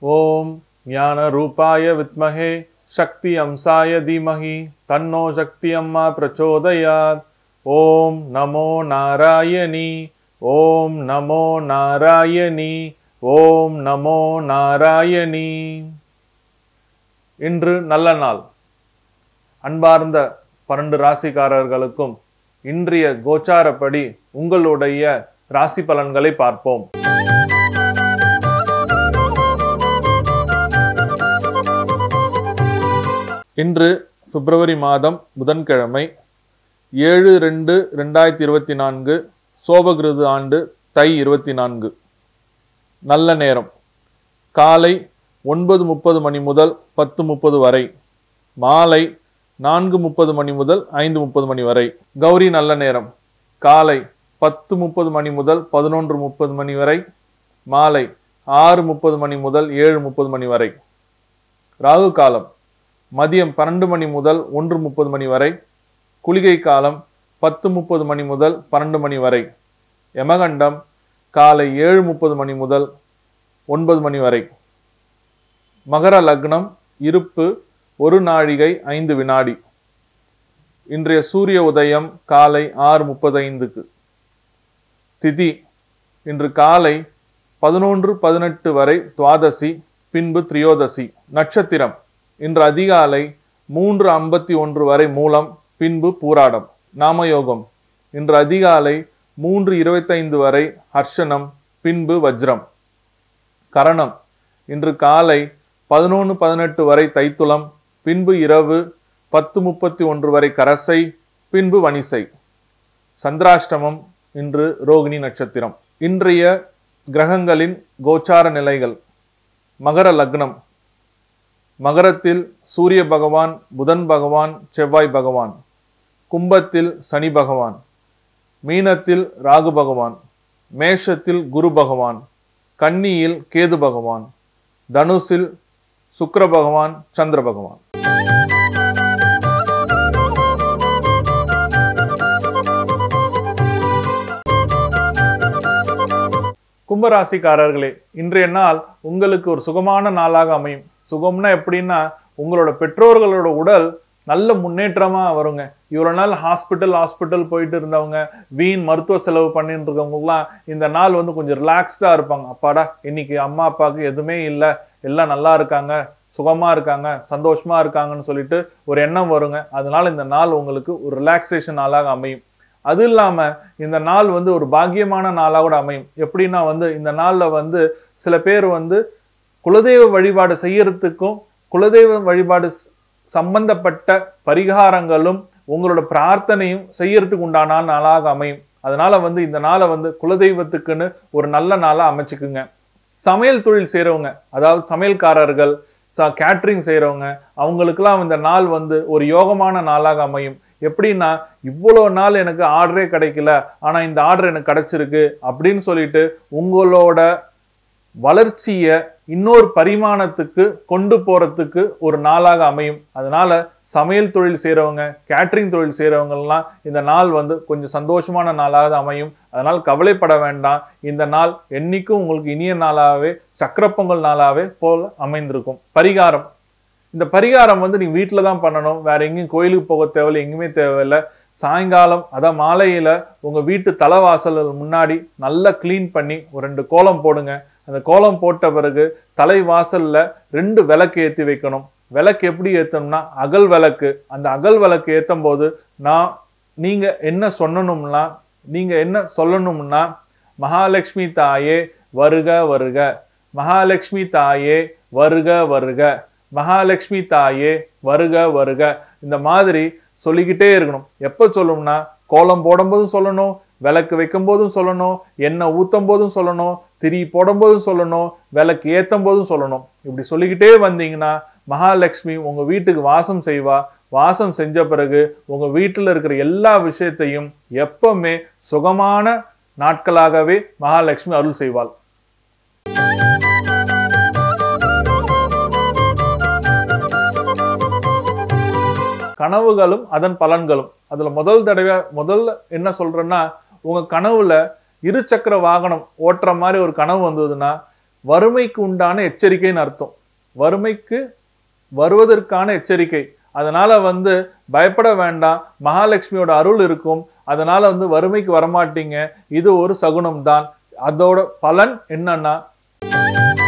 ஓம் ஞான ரூபாய வித்மஹே சக்தி அம்சாய தீமஹி தன்னோ சக்தி அம்மா பிரச்சோதயாத். ஓம் நமோ நாராயணி ஓம் நமோ நாராயணி ஓம் நமோ நாராயணி. இன்று நல்ல நாள். அன்பார்ந்த 12 ராசிக்காரர்களுக்கும் இன்றைய கோச்சாரப்படி உங்களுடைய ராசி பலன்களை பார்ப்போம். இன்று பிப்ரவரி மாதம் புதன்கிழமை 7/2/2024 சோபகிருது ஆண்டு தை 24. நல்ல நேரம் காலை 9:30 மணி முதல் 10:30 வரை, மாலை 4:30 மணி முதல் 5:30 மணி வரை. கௌரி நல்ல நேரம் காலை 10:30 மணி முதல் 11:30 மணி வரை, மாலை 6:30 மணி முதல் 7:30 மணி வரை. ராகு காலம் மதியம் 12 மணி முதல் 1:30 மணி வரை. குளிகை காலம் 10:30 மணி முதல் 12 மணி வரை. யமகண்டம் காலை 7:30 மணி முதல் 9 மணி வரை. மகர லக்னம் இருப்பு 1 நாழிகை 5 வினாடி. இன்றைய சூரிய உதயம் காலை 6:35. திதி இன்று காலை 11:18 வரை துவாதசி, பின்பு திரியோதசி. நட்சத்திரம் இன்று அதிகாலை 3:51 வரை மூலம், பின்பு பூராடம். நாமயோகம் இன்று அதிகாலை 3:25 வரை ஹர்ஷனம், பின்பு வஜ்ரம். கரணம் இன்று காலை 11:18 வரை தைத்துளம், பின்பு இரவு 10:31 வரை கரசை, பின்பு வனிசை. சந்திராஷ்டமம் இன்று ரோகிணி நட்சத்திரம். இன்றைய கிரகங்களின் கோச்சார நிலைகள். மகர லக்னம் மகரத்தில் சூரிய பகவான், புதன் பகவான், செவ்வாய் பகவான். கும்பத்தில் சனி பகவான். மீனத்தில் ராகு பகவான். மேஷத்தில் குரு பகவான். கன்னியில் கேது பகவான். தனுசில் சுக்கிர பகவான், சந்திர பகவான். கும்பராசிக்காரர்களே, இன்றைய நாள் உங்களுக்கு ஒரு சுகமான நாளாக அமையும். சுகம்னா எப்படின்னா, உங்களோட பெற்றோர்களோட உடல் நல்ல முன்னேற்றமா வருங்க. இவ்வளவு நாள் ஹாஸ்பிட்டல் போயிட்டு இருந்தவங்க, வீண் மருத்துவ செலவு பண்ணிட்டு இருக்கவங்கலாம் இந்த நாள் கொஞ்சம் ரிலாக்ஸ்டா இருப்பாங்க. அப்பாடா, இன்னைக்கு அம்மா அப்பாவுக்கு எதுவுமே இல்லை, எல்லாம் நல்லா இருக்காங்க, சுகமா இருக்காங்க, சந்தோஷமா இருக்காங்கன்னு சொல்லிட்டு ஒரு எண்ணம் வருங்க. அதனால இந்த நாள் உங்களுக்கு ஒரு ரிலாக்ஸேஷன் நாளாக அமையும். அது இல்லாம இந்த நாள் ஒரு பாக்கியமான நாளாக கூட அமையும். எப்படின்னா இந்த நாள்ல சில பேர் குலதெய்வ வழிபாடு செய்யறதுக்கும், குலதெய்வ வழிபாடு சம்பந்தப்பட்ட பரிகாரங்களும் உங்களோட பிரார்த்தனையும் செய்யறதுக்கு உண்டான நாளாக அமையும். அதனால இந்த நாளை குலதெய்வத்துக்குன்னு ஒரு நல்ல நாளா அமைச்சுக்குங்க. சமையல் தொழில் செய்யறவங்க, அதாவது சமையல்காரர்கள், கேட்டரிங் செய்யறவங்க, அவங்களுக்கெல்லாம் இந்த நாள் ஒரு யோகமான நாளாக அமையும். எப்படின்னா, இவ்வளோ நாள் எனக்கு ஆர்டரே கிடைக்கல, ஆனா இந்த ஆர்டர் எனக்கு கிடைச்சிருக்கு அப்படின்னு சொல்லிட்டு உங்களோட வளர்ச்சியை இன்னொரு பரிமாணத்துக்கு கொண்டு போறதுக்கு ஒரு நாளாக அமையும். அதனால சமையல் தொழில் செய்யறவங்க, கேட்டரிங் தொழில் செய்யறவங்க எல்லாம் இந்த நாள் கொஞ்சம் சந்தோஷமான நாளாக அமையும். அதனால் கவலைப்பட வேண்டாம். இந்த நாள் என்னைக்கும் உங்களுக்கு இனிய நாளாகவே, சக்கரப்பொங்கல் நாளாகவே போல அமைந்திருக்கும். பரிகாரம். இந்த பரிகாரம் நீங்க வீட்டில தான் பண்ணணும். வேற எங்கேயும் கோயிலுக்கு போக தேவையில்லை, எங்கேயுமே தேவையில்லை. சாயங்காலம், அதான் மாலையில உங்க வீட்டு தலைவாசல் முன்னாடி நல்லா கிளீன் பண்ணி ஒரு 2 கோலம் போடுங்க. அந்த கோலம் போட்ட பிறகு தலைவாசல்ல 2 விளக்கு ஏற்றி வைக்கணும். விளக்கு எப்படி ஏற்றணும்னா அகல் விளக்கு. அந்த அகல் விளக்கு ஏற்றும் போது நீங்க என்ன சொல்லணும்னா மகாலட்சுமி தாயே வருக வருக, மகாலட்சுமி தாயே வருக வருக, மகாலட்சுமி தாயே வருக வருக. இந்த மாதிரி சொல்லிக்கிட்டே இருக்கணும். எப்ப சொல்லணும்னா கோலம் போடும் போதும் சொல்லணும், விளக்கு வைக்கும் போதும் சொல்லணும், எண்ணெய் ஊத்தும் போதும் சொல்லணும், திரி போடும் போதும் சொல்லணும், விளக்கு ஏத்தும் போதும் சொல்லணும். இப்படி சொல்லிக்கிட்டே வந்தீங்கன்னா மகாலட்சுமி உங்க வீட்டுக்கு வாசம் செய்வா. வாசம் செஞ்ச பிறகு உங்க வீட்டுல இருக்கிற எல்லா விஷயத்தையும் எப்பவுமே சுகமான நாட்களாகவே மகாலட்சுமி அருள் செய்வாள். கனவுகளும் அதன் பலன்களும். அதுல முதல்ல என்ன சொல்றேன்னா, உங்க கனவுல 2 சக்கர வாகனம் ஓட்டுற மாதிரி ஒரு கனவு வந்ததுன்னா வறுமைக்கு உண்டான எச்சரிக்கைன்னு அர்த்தம். வறுமைக்கு வருவதற்கான எச்சரிக்கை. அதனால பயப்பட வேண்டாம், மகாலட்சுமியோட அருள் இருக்கும், அதனால வறுமைக்கு வரமாட்டீங்க. இது ஒரு சகுனம் தான். அதோட பலன் என்னன்னா